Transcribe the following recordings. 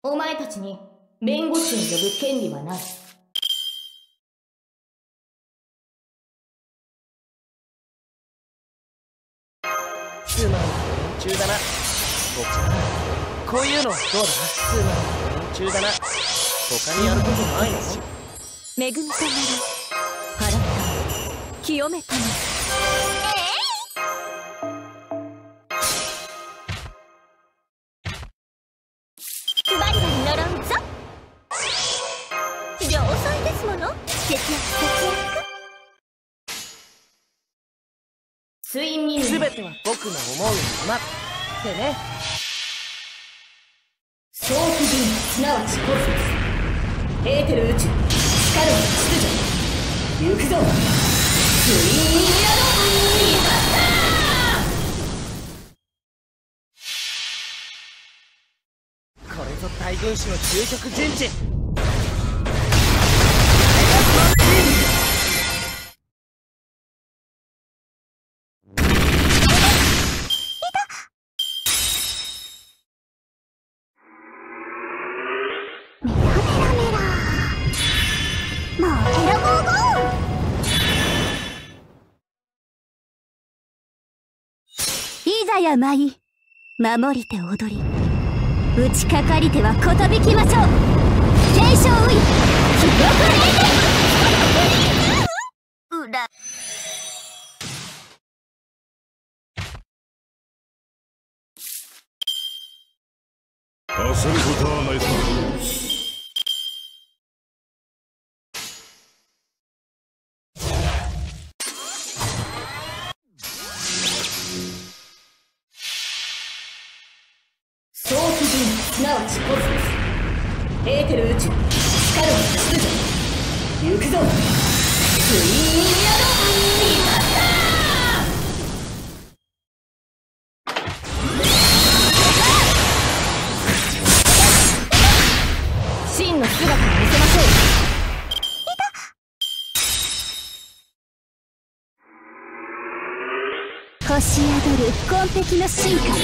お前たちに弁護士を呼ぶ権利はない。 つまんない連中だな。こういうのどうだ。つまんない連中だな。他にやることないの？ めぐみさんなら払った清めたの。バリバリ呪うぞ。良妻ですもの。節約節約。 睡眠すべては僕の思うままってね。 早期人すなわちコスモス、エーテル宇宙、光る秩序、行くぞツインヤド。これぞ大軍師の究極陣地。 メラメラメラ。もうヘラゴーゴー。いざや舞い守りて踊り、打ちかかりてはことびきましょう。継承ウイ記録レー裏焦ることはないさ。 早期人すなわちコスモス、エーテル宇宙、光る秩序、行くぞツインヤド。真の姿を見せましょう。 星宿る紺碧の進化。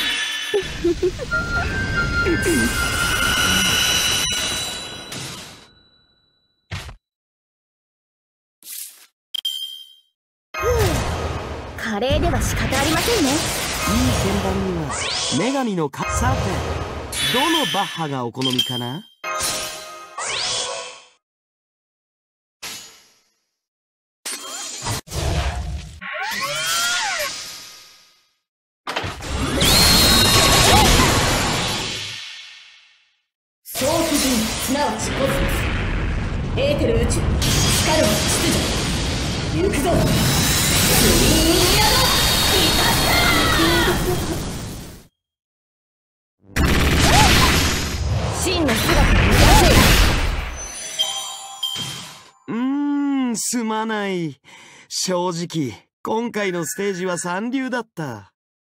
華麗では仕方ありませんね。 いい鍵盤には女神のさて、どのバッハがお好みかな？ 早期人すなわちコスモス、エーテル宇宙、光る秩序、行くぞツインヤド。真の姿を見せましょう。 すまない。正直今回のステージは三流だった。